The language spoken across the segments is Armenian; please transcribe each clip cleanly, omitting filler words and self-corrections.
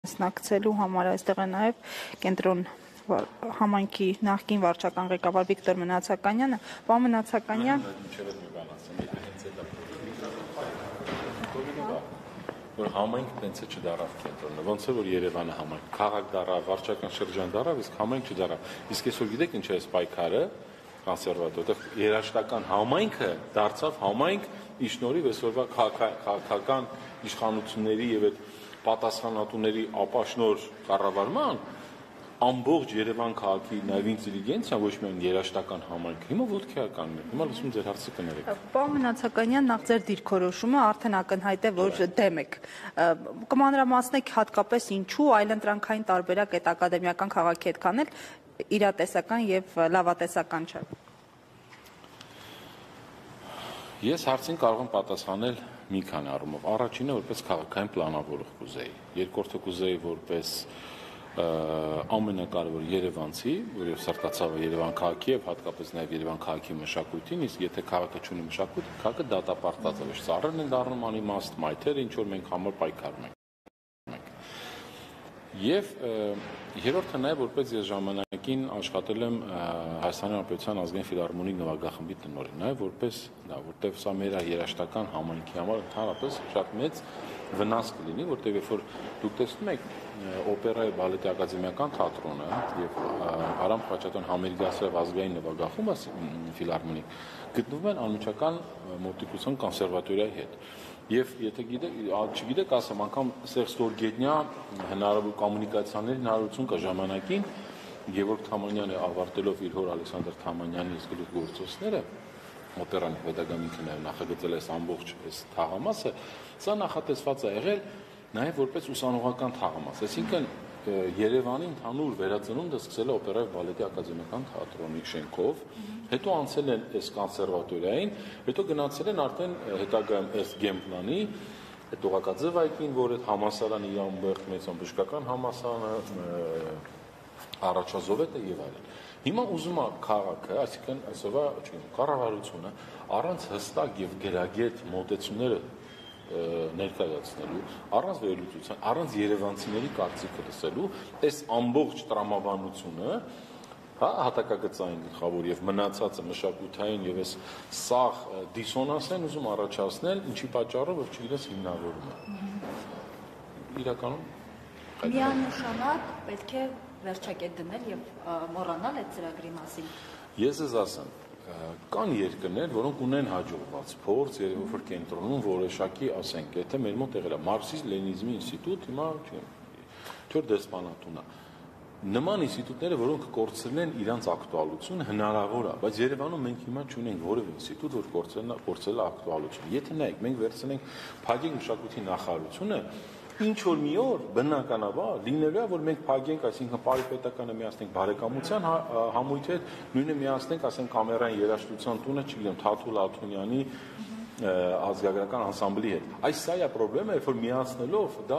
Մասնակցելու համար այստեղ է նաև կենտրոն համայնքի նախկին վարչական ղեկավար Վիկտոր Մնացականյանը, պարոն Մնացականյան, որ համայնք տենց է չդարավ կենտրոնը, ոնց է որ Երևանը համայնք, քաղաք դարավ, վարչական շրջան դարավ, իսկ համայնք չդարավ։ Իսկ այսօր գիտեք ինչ է այս պայքարը կոնսերվատոր, որտեղ երաշտական համայնքը դարձավ համայնք ի շնորհիվ այսօրվա քաղաքական իշխանությունների եւ այդ պատասխանատուների ապաշնոր կառավարման ամբողջ Երևան քաղաքի նաև ինտելիգենցիա ոչ միայն երաշտական համայնք, հիմա ոտքեականն է, հիմա լսում ձեր հարցը կներեք։ Պարոն Մնացականյան, նախ ձեր դիրքորոշումը արդեն ակնհայտ է, որ դեմ եք։ Կմանրամասնեք հատկապես ինչու այլընտրանքային տարբերակ այդ ակադեմիական քաղաքի հետ կանել իրատեսական եւ լավատեսական չէ։ Ես հարցին կարող եմ պատասխանել մի քանի առումով։ Առաջինը որպես քաղաքային պլանավորող կուզեի, երկրորդը կուզեի որպես ամենակարևոր երևանցի, որով սրտացավը Երևան քաղաքի եւ հատկապես նաեւ Երևան քաղաքի մշակույթին, իսկ եթե քաղաքը չունի մշակույթ, քաղաքը դատապարտած է, ոչ ծառերն են դառնում անիմաստ, մայթերը, ինչ որ մենք համար պայքարում ենք։ Եվ երրորդը նաև որպես ես ժամանակին աշխատել եմ Հայաստանի Հանրապետության ազգային ֆիլհարմոնիկ նվագախմբի տնօրեն, նաև որպես դա, որտեղ սա մեր երաշտական համայնքի համար ընդհանրապես շատ մեծ վնաս կլինի, որտեղ երբ որ դուք տեսնում եք օպերայի բալետի ակադեմիական թատրոնը եւ Արամ Խաչատյան համերգասրահ ազգային նվագախումբը ֆիլհարմոնիկ գտնվում են անմիջական մոտիկության կոնսերվատորիայի հետ։ Եվ եթե չգիտեք, ասեմ, անգամ Սերժ Ստորգետնյա հնարավոր կոմունիկացիաների հնարավորություն կա ժամանակին Գևորգ Թամանյանը ավարտելով իր հոր Ալեքսանդր Թամանյանի իսկ գործողությունները օպերանի pedagogic-ը նախագծել այս ամբողջ այս թաղամասը, սա նախատեսված է եղել նաև որպես ուսանողական թաղամաս, այսինքն Երևանի ընդհանուր վերածնունդը սկսել է օպերայի բալետի ակադեմիական թատրոնի շենքով, հետո անցել են այս կոնսերվատորիային, հետո գնացել են արդեն հետագայում այս գեմպլանի, այդ Օղակաձև այգին, որ այդ համալսարանը իր ամբողջ մեծ բժշկական համալսարանը առաջազովետը եւ այլն։ Հիմա ուզում է քաղաքը, այսինքն այսօրվա կառավարությունը առանց հստակ եւ գրագետ մոտեցումները ներկայացնելու, առանց վերլուծության, առանց երևանցիների կարծիքը լսելու, այս ամբողջ տրամաբանությունը, հատակագծային գլխավոր եւ մնացածը մշակութային եւ այս սաղ դիսոնանս են ուզում առաջացնել, ինչի պատճառով որ չգիտես հիմնավորումը։ Իրականում միանշանակ պետք է վերջակետ դնել եւ մոռանալ այդ ծրագրի մասին։ Ես ես ասեմ, կան երկրներ, որոնք ունեն հաջողված փորձ եւ որ կենտրոնում որոշակի, ասենք, եթե մեր մոտ եղել է մարքսիզմ-լենինիզմի ինստիտուտ, հիմա չոր դեսպանատունը։ Նման ինստիտուտները, որոնք կորցրել են իրանց ակտուալությունը, հնարավոր է, բայց Երևանում մենք հիմա չունենք որևէ ինստիտուտ, որ կորցրել է ակտուալությունը։ Եթե նայեք, մենք վերցնենք Փագի մշակույթի նախարարությունը, ինչ որ մի օր բնականաբար լինելու է, որ մենք փակենք, այսինքն պարիպետականը միացնենք բարեկամության համույթի հետ, նույնը միացնենք, ասենք կամերային երաժշտության տունը, չգիտեմ, Թաթուլ Աթոնյանի ազգագրական անսամբլի հետ։ Այս սա է խնդրեմը, երբ որ միացնելով դա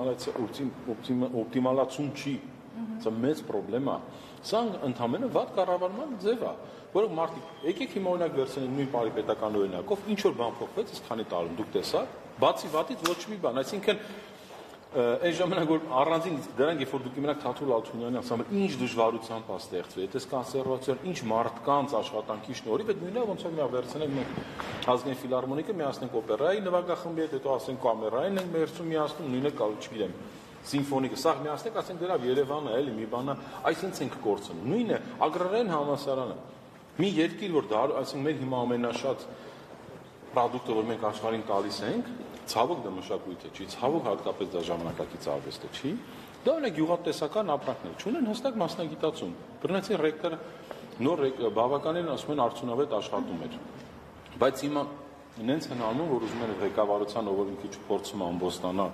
օպտիմալացում չի։ Սա մեծ խնդրեմ է։ Սա ընդհանրապես վատ կառավարման ձև է, որը մարդիկ եկեք հիմա օրինակ վերցնենք նույն պարիպետական օրինակով, ինչ որ բան փոխվեց, իսկ քանի տարում դուք տեսաք, բացի վատից ոչ մի բան, այսինքն Այն ժամանակ որ առանձին դրանք երբ որ դուք իմանաք Թաթուլ Ալթունյանի ասում ինչ դժվարությամբ է ստեղծվել, այդպես կոնսերվատոր, ինչ մարդկանց աշխատանքի շնորհիվ, այդ նույնը ոնց որ մի վերցնենք մենք ազգային ֆիլհարմոնիկը միացնենք օպերայի նվագախմբի հետ, հետո ասենք կամերային ենք վերցում միացնում, նույնը կա, չգիտեմ, սիմֆոնիկը, սա միացնենք, ասենք դրա Երևանը էլի մի բան է, այսինքն ենք կորցնում։ Նույնը ագրարային համալսարանը։ Մի երկիր որ դա, այսինքն մեր հիմա ամենաշատ պրոդուկտը որ մենք աշխարհին տալիս ենք, ցավոք դա մշակույթը չի, ցավոք հատկապես դա ժամանակակից արվեստը չի, դա ունի գյուղատնտեսական ապրանքներ, չունեն հստակ մասնագիտացում։ Բռնեցին ռեկտորը նոր բավականին ասում են արդյունավետ աշխատում էր։ Բայց հիմա նենց են անում, որ ուզում են ղեկավարության ով որ մի քիչ փորձում ամբոստանա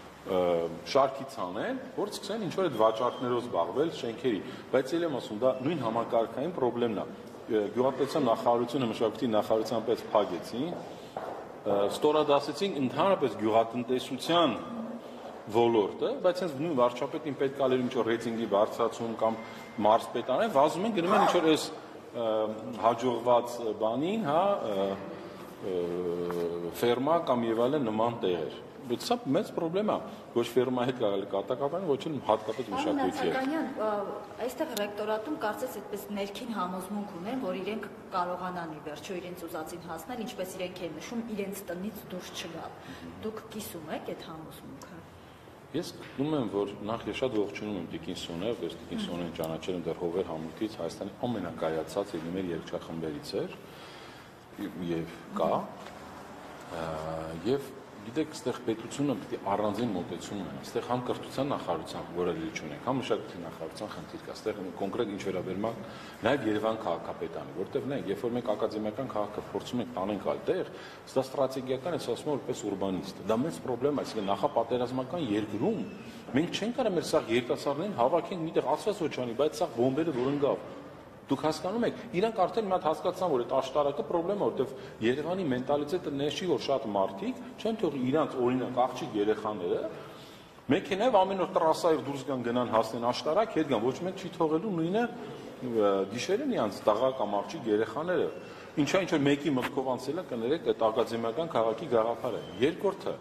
շարքից անեն, որ սկսեն ինչ որ այդ վաճառքներով զբաղվել շենքերի, բայց ել եմ ասում, դա նույն համակարգային խնդիրն է։ Գյուղատնտեսության նախարարությունը մշակույթի նախարարության պես փակեցին, ստորադասեցին ընդհանրապես գյուղատնտեսության ոլորտը, բայց հենց նույն վարչապետին պետք է լեր ինչ որ ռեյտինգի բարձրացում կամ մարզպետարան, վազում են գնում են ինչ որ այս հաջողված բանին, ֆերմա կամ եւ այլն նման տեղեր։ Սա մեծ խնդրեմ է, ոչ ֆերմայի հետ կարելի կատակապան, ոչ էլ հատկապես մշակույթի հետ։ Նացականյան, այստեղ ռեկտորատում կարծես այդպես ներքին համոզմունք ունեն, որ իրենք կարողանան ի վերջո իրենց ուզածին հասնել, ինչպես իրենք են նշում, իրենց տնից դուրս չգալ։ Դուք կիսում եք այդ համոզմունքը։ Ես գտնում եմ, որ նախ ես շատ ողջունում եմ Տիկին Սոնը, որ Տիկին Սոնեն ճանաչել եմ դեռ Հովեր համույթից, Հայաստանի ամենակայացած եւ մեր երգչախմբերից էր եւ կա եւ գիտեք, այստեղ պետությունը պետք է առանձին մոտեցում ունենա։ Այստեղ համ կրթության նախարարության որը լի չունենք, համ մշակույթի նախարարության խնդիր կա։ Այստեղ կոնկրետ ինչ վերաբերում է նաեւ Երևան քաղաքապետարանը, որտեղ նայեք, երբ որ մենք ակադեմիական քաղաքը փորձում ենք տանենք այդտեղ, դա ստրատեգիական է, ասում եմ որպես ուրբանիստ։ Դա մեծ խնդրեմ է, այսինքն նախապատերազմական երկրում մենք չենք կարող մեր սա երիտասարդներին հավաքենք միտեղ ասված ոչ անի, բայց սա բոմբերը որընկավ։ Դուք հասկանում եք, իրանք արդեն մի հատ հասկացան, որ այդ աշտարակը խնդրեմ է, որովհետև Երևանի մենտալիտետը ներշի, որ շատ մարդիկ չեն թողի իրանք օրինակ աղջիկ երեխաները մեքենայով ամեն օր տրասայով դուրս գան գնան հասնեն աշտարակ, հետ գան, ոչ մեկ չի թողելու նույնը դիշերեն իրանք տղա կամ աղջիկ երեխաները։ Ինչա ինչ որ մեկի մտքով անցել է կներեք այդ ակադեմիական քաղաքի գաղափարը։ Երկրորդը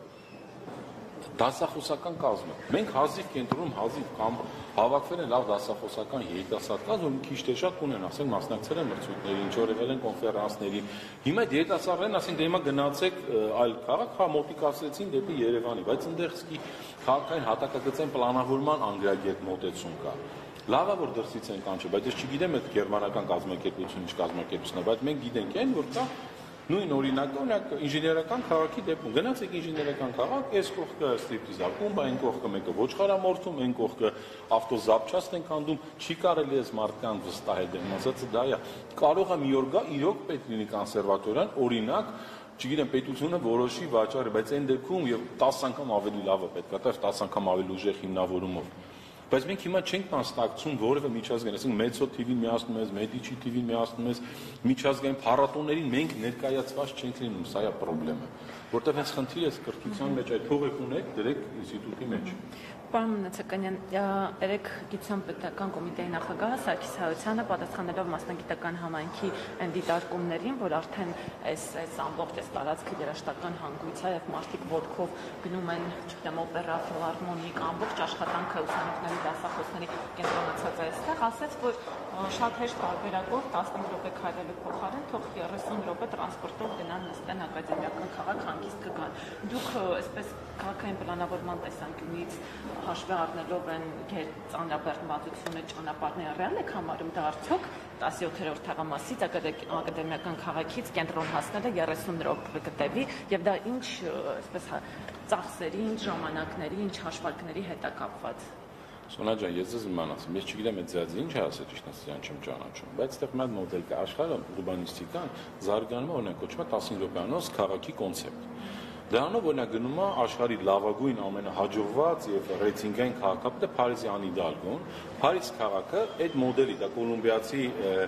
դասախոսական կազմը։ Մենք հազիվ կենտրոնում հազիվ կամ հավաքվել են լավ դասախոսական երիտասարդ կազմ, որ մի քիչ թե շատ ունեն, ասենք մասնակցել են մրցույթների, ինչ որ եղել են կոնֆերանսների։ Հիմա այդ երիտասարդներն ասենք դե հիմա գնացեք այլ քաղաք, հա մոտիկացրեցին դեպի Երևանի, բայց այնտեղ սկի քաղաքային հատակագծային պլանավորման անգրագետ մոտեցում կա։ Լավ է որ դրսից են կանչը, բայց ես չգիտեմ այդ գերմանական կազմակերպությունը ինչ կազմակերպությունն է, բայց մենք գիտենք այն, որ կա նույն օրինակ ինժեներական քաղաքի դեպքում գնացեք ինժեներական քաղաք, այս կողքը ստրիպտիզ ակումբ, այն կողքը մեկը ոչխարամորթում, այն կողքը ավտոզապչաստ են կանդում, չի կարելի այս մարդկանց վստահել դեմ ասածը դա է։ Կարող է մի օր գա իրոք պետք լինի կոնսերվատորիան, օրինակ, չգիտեմ, պետությունը որոշի վաճառը, բայց այն դեպքում եւ 10 անգամ ավելի լավը պետք է, 10 անգամ ավելի ուժեղ հիմնավորումով։ Բայց մենք հիմա չենք մասնակցում որևէ միջազգային, ասենք Մեծո TV-ին միացնում ես, Մեդիչի TV-ին միացնում ես, միջազգային փառատոներին մենք ներկայացված չենք լինում, սա է խնդրեմը, որտեղ հենց խնդիրը կրթության մեջ այդ փողը ունեք, դրեք ինստիտուտի մեջ։ Պարոն Նացականյան, երեք գիտության պետական կոմիտեի նախագահ Սարգիս Հայոցյանը պատասխանելով մասնագիտական համայնքի այն դիտարկումներին, որ արդեն այս ամբողջ այս տարածքը երաշտական հանգույց է եւ մարդիկ ոտքով գնում են, չգիտեմ, օպերա, ֆիլհարմոնիկ, ամբողջ աշխատանքը ուսանողների, դասախոսների կենտրոնացած է այստեղ, ասաց, որ շատ հեշտ տարբերակով 15 րոպե քայլելու փոխարեն թող 30 րոպե տրանսպորտով գնան նստեն ակադեմիական քաղաք հանգիստ կգան։ Դուք այսպես քաղաքային պլանավորման տեսանկյունից հաշվի առնելով այն ծանրաբեռնվածությունը ճանապարհները ռեալ եք համարում, դա արդյոք 17-րդ թաղամասից ակադեմիական քաղաքից կենտրոն հասնելը 30 րոպե կտևի եւ դա ինչ այսպես ծախսերի, ինչ ժամանակների, ինչ հաշվարկների հետ է կապված։ Սոնա ջան, ես ձեզ իմանացım, ես չգիտեմ այդ ձեզ ինչ է ասել, ճիշտ ասած չեմ ճանաչում, բայց այդտեղ մի հատ մոդել կա, աշխարհը ուրբանիստիկան զարգանում է, օրինակ կոչվում է 15 րոպեանոց քաղաքի կոնցեպտ։ Դրանով օրինակ գնում է աշխարհի լավագույն ամենահաջողված եւ ռեյտինգային քաղաքապետը Փարիզի Անի Հիդալգոն։ Փարիզ քաղաքը այդ մոդելի դա կոլումբիացի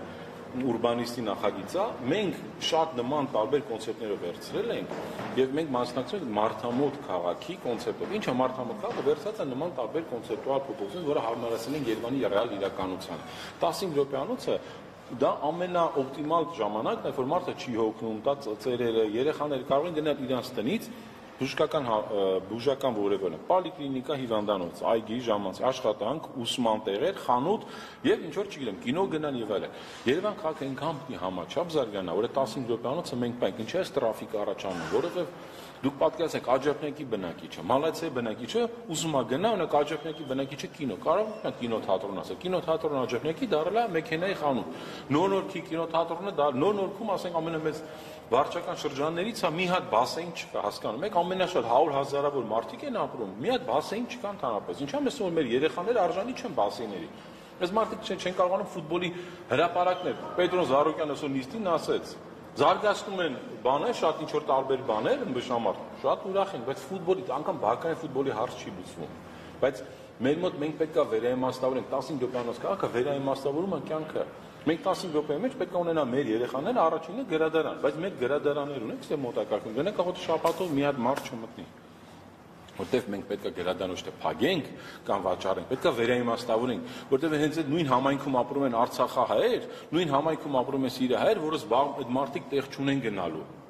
ուրբանիստի նախագիծա, մենք շատ նման տարբեր կոնցեպտներով վերցրել ենք եւ մենք մասնակցել ենք մարդամոտ քաղաքի կոնցեպտով։ Ինչը մարդամոտ քաղաքը վերցած է նման տարբեր կոնցեպտուալ փոփոխություններ, որը հարմարացել են Երևանի ռեալ իրականությանը։ 15 րոպեանոցը դա ամենաօպտիմալ ժամանակն է, որ մարդը չի հոգնում, դա ծերերը, երեխաները կարող են գնալ իրանց տնից բուժական որևէ պոլիկլինիկա, հիվանդանոց, այգի, ժամանց, աշխատանք, ուսման տեղեր, խանութ եւ ինչ որ չգիտեմ, կինո գնան եւ այլն։ Երևան քաղաքը այնքան պիտի համաչափ զարգանա, որ 15 րոպեանոցը մենք պայք, ինչի է տրաֆիկ առաջանում, որովհետեւ դուք պատկերացեք Աջափնյակի բնակիչը, Մալացիայի բնակիչը ուզում է գնա, օրինակ Աջափնյակի բնակիչը կինո, կարող է կինոթատրոն ասել, կինոթատրոն Աջափնյակի դարել է մեքենայի խանութ։ Նոր-նորքի կինոթատրոնը դա նոր-նորքում ասենք ամենամեծ վարչական շրջաններից է մի հատ բասեին չկա, հասկանում եք, ամենաշատ 100,000-ավոր մարդիկ են ապրում, մի հատ բասեին չկա ընդհանրապես։ Ինչա՞ ասում որ մեր երեխաները արժանի չեն բասեիների։ Այս մարդիկ չեն կարողանում ֆուտբոլի հրապարակներ։ Պետրոն Զարուկյանը այսօր նիստին ասեց, զարգացնում են բաներ, շատ ինչ որ տարբեր բաներ, ըմբշամարտ, շատ ուրախ են, բայց ֆուտբոլի, անգամ բակային ֆուտբոլի հարց չի լուծվում։ Բայց մեր մոտ մենք պետք է վերաիմաստավորենք 15 րոպեանոց քաղաքը վերաիմաստավորում է կյանքը։ Մենք 15 րոպեի մեջ պետք է ունենա մեր երեխաները առաջինը գրադարան, բայց մեր գրադարաններ ունենք, ստե մոտակայքում գնանք, աղոտ շաբաթով մի հատ մարդ չմտնի։ Որտեվ մենք պետք է գրադարան ոչ թե փագենք կամ վաճառենք, պետք է վերաիմաստավորենք, որտեվ հենց այդ նույն համայնքում ապրում են արցախահայեր, նույն համայնքում ապրում է սիրիահայեր, որը այդ մարդիկ տեղ չունեն գնալու։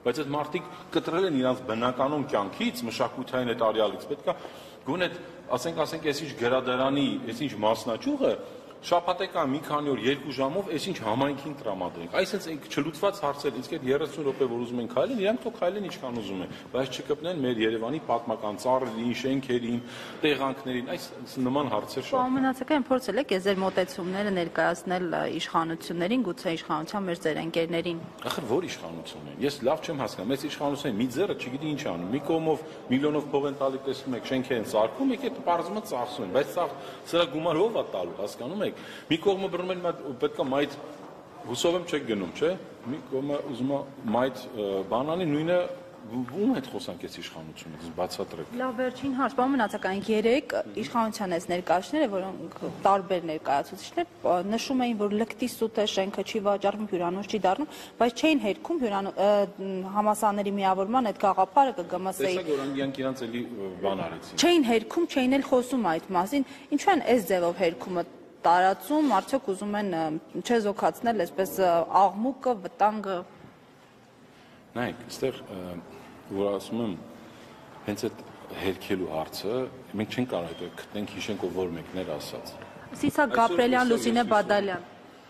բայց այդ մարդիկ կտրել են իրանց բնականոն կյանքից, մշակութային այդ արյալից, պետք է գոնե ասենք այսինչ գրադարանի, այսինչ մասնաճյուղը շաբաթական մի քանի օր 2 ժամով այսինչ համայնքին տրամադրենք։ Այսինքն չլուծված հարցեր, իսկ այդ 30 րոպե որ ուզում են քայլեն, իրանք թող քայլեն ինչքան ուզում են, բայց չկպնեն մեր Երևանի պատմական ծառերին, շենքերին, տեղանքներին, այս նման հարցեր շատ։ Պարոն փորձել եք ձեր մոտեցումները ներկայացնել իշխանություններին, գուցե իշխանության մեր ձեր ընկերներին։ Ախր որ իշխանություն են։ Ես լավ չեմ հասկանում, այս իշխանությունը մի ձեռը չգիտի ինչ անում։ Մի կողմով միլիոնով փող են տալի, տեսնում եք, շենքեր են սարքում, եկեք բարձրացումը ծախսում են, բայց սա գումար ով է տալու, հասկանում եք։ Մի կողմը բռնում են պետք է մայթ հուսով եմ չեք գնում, չէ՞։ Մի կողմը ուզում է մայթ բանանի նույնը ում հետ խոսանք այս իշխանությունը, բացատրեք։ Լավ, վերջին հարց, պարոն Մնացական, 3 իշխանության այս ներկայացուցիչները, որոնք տարբեր ներկայացուցիչներ, նշում էին, որ լկտի սուտ է, շենքը չի վաճառվում, հյուրանոց չի դառնում, բայց չէին հերքում համասաների միավորման այդ գաղափարը ԿԳՄՍ-ի։ Տեսակ որ իրանք իրանց էլի բան արեցին։ Չէին հերքում, չէին էլ խոսում այդ մասին։ Ինչու են այս ձևով հերքումը տարածում, արդյոք ուզում են չեզոքացնել այսպես աղմուկը, վտանգը։ Նայեք, այստեղ որ ասում եմ, հենց այդ հերքելու հարցը մենք չենք կարող այդ գտնենք հիշենք ով որ մեկներ ասած։ Սիսակ Գաբրելյան, Լուսինե Բադալյան։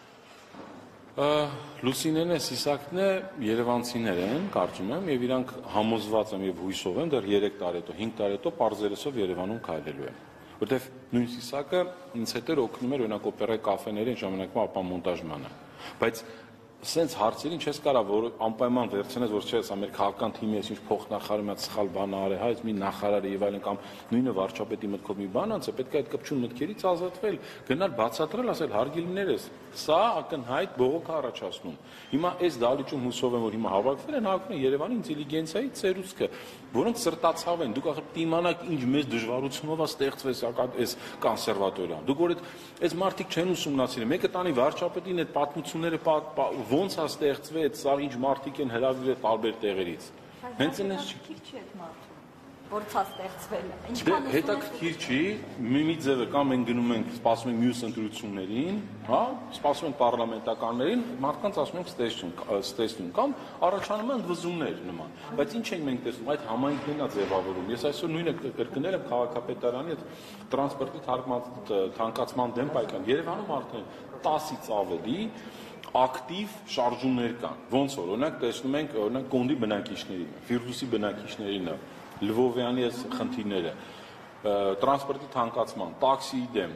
Լուսինեն է, Սիսակն է, երևանցիներ են, կարծում եմ, եւ իրանք համոզված եմ եւ հույսով եմ, դեռ 3 տարի հետո, 5 տարի հետո պարզերեսով Երևանում քայլելու են։ Որտեվ նույն Սիսակը ինձ հետ օգնում էր օրինակ օպերայի կաֆեների ժամանակમાં ապամոնտաժմանը, բայց սենց հարցերին չես կարող որ անպայման վերցնես որ չէ սա մեր քաղաքական թիմի է ինչ փոխնախարարի մի սխալ բան արել հա այս մի նախարարը եւ այլն կամ նույնը վարչապետի մտքով մի բան անց է պետք է այդ կպչուն մտքերից ազատվել գնալ բացատրել ասել հարգելիներս սա ակնհայտ բողոք առաջացնում հիմա այս դալիճում հուսով եմ որ հիմա հավաքվել են հավաքվում Երևանի ինտելիգենցիայի ծերուցքը որոնք սրտացավ են դուք ախր դիմանակ ինչ մեծ դժվարությունով է ստեղծվեց այս կոնսերվատորիան դուք որ այս մարդիկ չեն ուսումնասիրել մեկը տանի վարչապետին այդ պատմությունները ոնց է ստեղծվեց, սա ինչ մարդիկ են հրավիրել տարբեր տեղերից։ Հենց այնպես չի այդ մարդը։ Որց է ստեղծվել։ Ինչքան հետաքրքիր չի, մի ձևը կամ են գնում ենք, սպասում ենք մյուս ընտրություններին, հա, սպասում ենք պարլամենտականներին, մարդկանց ասում ենք ստեսություն կամ առաջանում են ընդվզումներ նման։ Բայց ինչ ենք մենք տեսնում, այդ համայնքներն է ձևավորում։ Ես այսօր նույնը կրկնել եմ քաղաքապետարանի այդ տրանսպորտի թանկացման դեմ պայքար։ Երևանում արդեն 10-ից ավելի ակտիվ շարժումներ կան։ Ոնց որ օրինակ տեսնում ենք օրինակ Կոնդի բնակիչներին, Ֆիրդուսի բնակիչներին, Լվովյանի այս խնդիրները, տրանսպորտի թանկացման, տաքսիի դեմ,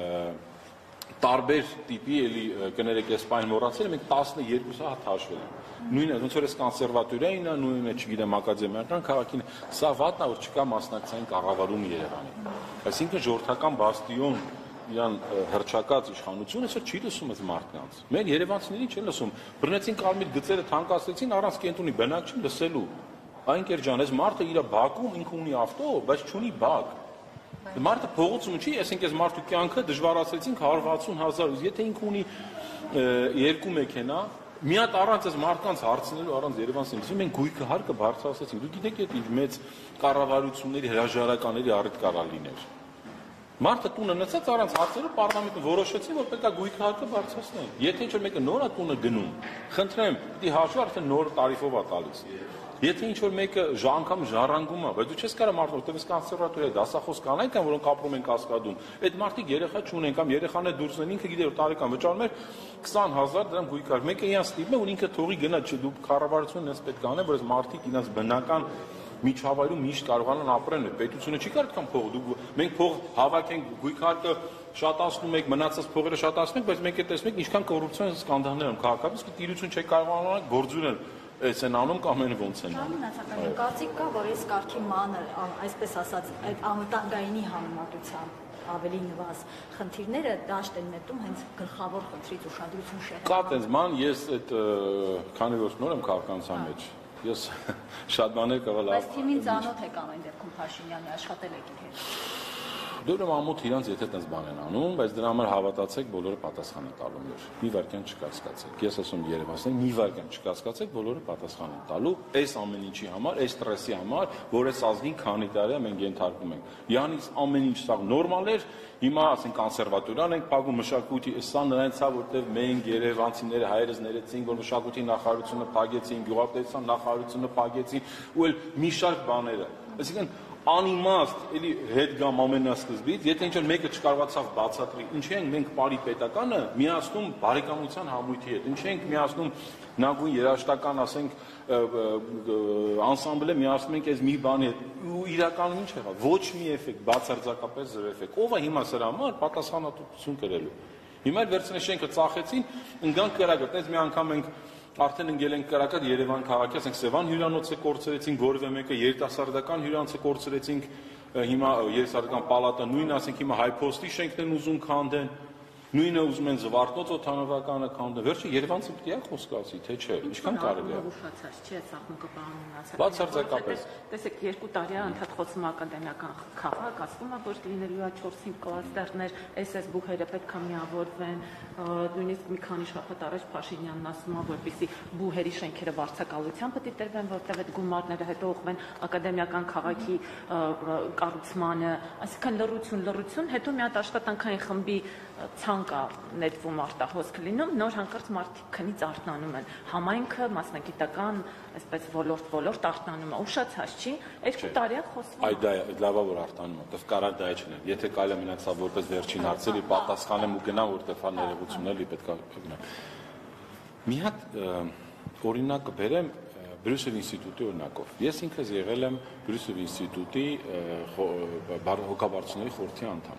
տարբեր տիպի էլի կներեք այս բան մոռացել եմ 12 հատ հաշվել եմ։ Նույնը ոնց որ այս կոնսերվատորիային է, նույնը չգիտեմ ակադեմիական քաղաքին, սա վատն է որ չկա մասնակցային կառավարում Երևանի։ Այսինքն ժողովրդական բաստիոն իրան հրճակած իշխանությունը այսօր չի լսում այս մարդկանց։ Մեր երևանցիներին չեն լսում։ Բռնեցին կարմիր գծերը թանկացրեցին առանց կենտրոնի բնակ չի լսելու։ Այն կեր ջան, այս մարդը իր բակում ինքը ունի ավտո, բայց չունի բակ։ Մարդը փողոցում չի, այսինքն այս մարդու կյանքը դժվարացրեցին 160,000, եթե ինքը ունի 2 մեքենա, մի հատ առանց այս մարդկանց հարցնելու առանց երևանցիներին, մենք գույքը հարկը բարձրացրեցինք։ Դուք գիտեք այդ ինչ մեծ կառավարությունների հրաժարականների առիթ կարա լիներ։ Մարդը տունը նստած առանց հարցերու պարլամենտը որոշեցին որ պետք է գույքը հարկը բարձրացնել։ Եթե ինչ-որ մեկը նոր է տունը գնում, խնդրեմ, պիտի հաշվի արդեն նոր տարիֆով է տալիս։ Եթե ինչ-որ մեկը անգամ ժառանգում է, բայց դու չես կարող մարդու, որտեղ այս կոնսերվատորիա դասախոս կանայք են, որոնք ապրում են Կասկադում, այդ մարդիկ երեխա չունեն կամ երեխաները դուրս են, ինքը գիտե որ տարեկան վճարում էր 20,000 դրամ գույք արել։ Մեկը իրանց ստիպում է, որ ինքը թողի գնա, դու կառավարությունն էս պետք է անեն, որ այս մարդիկ իրանց բնական միջավայրում միշտ կարողանան ապրեն, պետությունը չի կարող կամ փող, մենք փող հավաքենք, գույքարկը շատացնում եք, մնացած փողերը շատացնում եք, բայց մենք է տեսնում եք ինչքան կոռուպցիոն սկանդալներ են քաղաքական, իսկ տիրություն չի կարողանալ գործունել այս են անում կամ այն ոնց են անում։ Մնացական կարծիք կա, որ այս կարգի մանր, այսպես ասած, այդ անվտանգայինի համեմատությամբ ավելի նվազ խնդիրները դաշտ են նետում հենց գլխավոր խնդրից ուշադրություն շեղել։ Կա տես ման, ես այդ քանի որ նոր եմ քաղաքականության մեջ Ես շատ բաներ կարող եմ։ Բայց թիմին ծանոթ եք ամեն դեպքում Փաշինյանի աշխատել եք իր հետ։ Դուրը ամոթ իրանց եթե այդպես բան են անում, բայց դրա համար հավատացեք բոլորը պատասխան են տալու մեր։ Մի վարքյան չկասկածեք։ Ես ասում Երևանին մի վարքյան չկասկածեք, բոլորը պատասխան են տալու այս ամեն ինչի համար, այս ստրեսի համար, որ այս ազգին քանի տարի է մենք ենթարկում ենք։ Յանից ամեն ինչ սա նորմալ էր, հիմա ասենք կոնսերվատորիան ենք փակում մշակույթի, սա նրանց է, որտեղ մենք Երևանցիները հայերս ներեցինք, որ մշակույթի նախարարությունը փակեցին, գյուղատնտեսության նախարարությունը փակեցին, ու էլ մի շարք բաները։ Այսինքն անիմաստ, էլի հետ գամ ամենասկզբից, եթե ինչ-որ մեկը չկարողացավ բացատրի, ինչի ենք մենք Պարի պետականը միացնում բարեկամության համույթի հետ, ինչի ենք միացնում նագույն երաժշտական, ասենք, անսամբլը միացնում ենք այս մի բանի հետ, ու իրականում ինչ եղավ, ոչ մի էֆեկտ, բացարձակապես զրո էֆեկտ, ով է հիմա սրա համար պատասխանատվություն կրելու։ Հիմա վերցնես շենքը ծախեցին, ընկանք կրակը, այդպես մի անգամ ենք արդեն ընկել ենք կրակատ Երևան քաղաքի, ասենք Սևան հյուրանոցը կորցրեցինք, որևէ մեկը երիտասարդական հյուրանոցը կորցրեցինք, հիմա երիտասարդական պալատը նույնն, ասենք հիմա Հայփոստի շենքն են ուզում քանդեն, նույնը ուզում են Զվարթնոց օդանավականը քանդեն, վերջը Երևանցի պետք է խոսքը ասի, թե չէ, ինչքան կարելի է։ Ուշացած չէ, սաղմուկը բանունացած։ Բացարձակապես։ Տեսեք, 2 տարի է ընդհանուր խոսում ակադեմիական քաղաք, ասվում է, որ լինելու է 4-5 կլաստերներ, SS բուհերը պետք է միավորվեն, նույնիսկ մի քանի շաբաթ առաջ Փաշինյանն ասում է, որպեսզի բուհերի շենքերը վարձակալությամբ պետք է տրվեն, որտեղ այդ գումարները հետո ուղղվեն ակադեմիական քաղաքի կառուցմանը, այսինքն լռություն, հետո մի հատ աշխատանքային խմբի ցանկա ներվում արտահոսք լինում, նոր հանկարծ մարդիկ քնից արթնանում են, համայնքը մասնագիտական, այսպես ոլորտ արթնանում է, ուշացած չի, 2 տարի է խոսվում։ Այ դա է, լավա որ արթնանում է, դեռ կարա դա չնե։ Եթե կարելի է մնացավ որպես վերջին հարցերի պատասխանեմ ու գնամ, որտեղ հա ներողություններ լի պետք է գնամ։ Մի հատ օրինակ կբերեմ Բրյուսել ինստիտուտի օրինակով։ Ես ինքս եղել եմ Բրյուսել ինստիտուտի հոգաբարձությունների խորհրդի անդամ։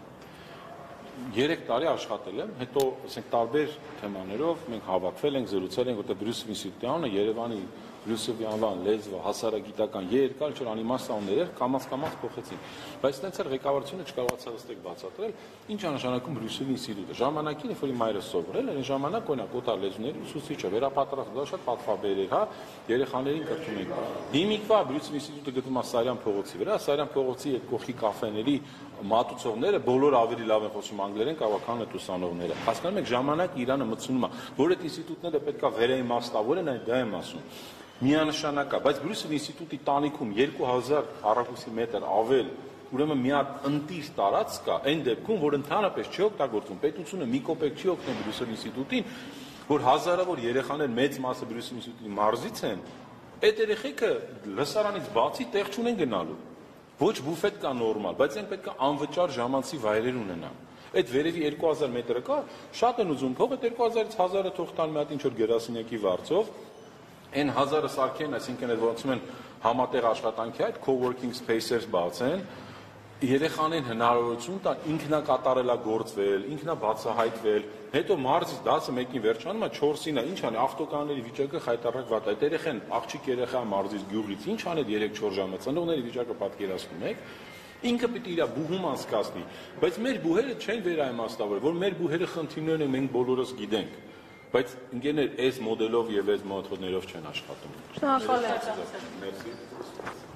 3 տարի աշխատել եմ, հետո ասենք տարբեր թեմաներով մենք հավաքվել ենք, զրուցել ենք, որտեղ Բրյուսել ինստիտուտի անունը Երևանի Բրյուսելի անվան լեզվը, հասարակագիտական երկար ինչ-որ անիմաստիաներ էր, կամաց փոխեցին։ Բայց այդպես էլ ղեկավարությունը չկարողացավ ըստեղ բացատրել, ինչ է նշանակում Բրյուսելի ինստիտուտը։ Ժամանակին, երբ որ իմ հայրը սովորել էր, այն ժամանակ օրինակ օտար լեզուների ուսուցիչը վերապատրաստել, դա շատ պատվաբեր էր, հա, երեխաներին կրթում ենք։ Հիմիկվա Բրյուսել ինստիտուտը գտնվում է Սարյան փողոցի վրա, Սարյան փողոցի այդ կողքի կաֆեների մատուցողները բոլորը ավելի լավ են խոսում անգլերեն, քան այդ ուսանողները։ Հասկանում եք, ժամանակը Իրանը մտցնում է, որ այդ ինստիտուտները պետքա վերաիմաստավորեն, այն դա եմ ասում։ Միանշանակ է, բայց Բրյուսել ինստիտուտի տանիքում 2000 առակուսի մետր ավել, ուրեմն մի հատ ընտիր տարածք կա, այն դեպքում, որ ընդհանրապես չի օգտագործվում, պետությունը մի կոպեկ չի օգնում Բրյուսել ինստիտուտին, որ հազարավոր երեխաներ մեծ մասը Բրյուսել ինստիտուտի մարզից են, այդ երեխեքը լսարանից բացի տեղ չունեն գնալու։ Ոչ բուֆետ կա նորմալ, բայց այն պետք է անվճար ժամանցի վայրեր ունենան։ Այդ վերևի 2000 մետրը կա, շատ են ուզում փող, այդ 2000-ից 1000-ը թող տան մի հատ ինչ-որ գերասենյակի վարձով, այն 1000-ը սարքեն, այսինքն այդ ոնցում են համատեղ աշխատանքի այդ co-working space-եր բացեն, երեխաներին հնարավորություն տան ինքնակատարելագործվել, ինքնաբացահայտվել, հետո մարզից 10-ը մեկին վերջանում է 4-ին է, ինչ անի, ավտոկանների վիճակը խայտառակ վատ է, այդ երեխան աղջիկ երեխա մարզից գյուղից, ինչ անի 3-4 ժամը, ծնողների վիճակը պատկերացնում եք, ինքը պետք է իր բուհում անցկացնի, բայց մեր բուհերը չեն վերաիմաստավորել, որ մեր բուհերը խնդիրներն են, մենք բոլորս գիտենք, բայց ընկերներ այս մոդելով եւ այս մեթոդներով չեն աշխատում։ Շնորհակալ եմ։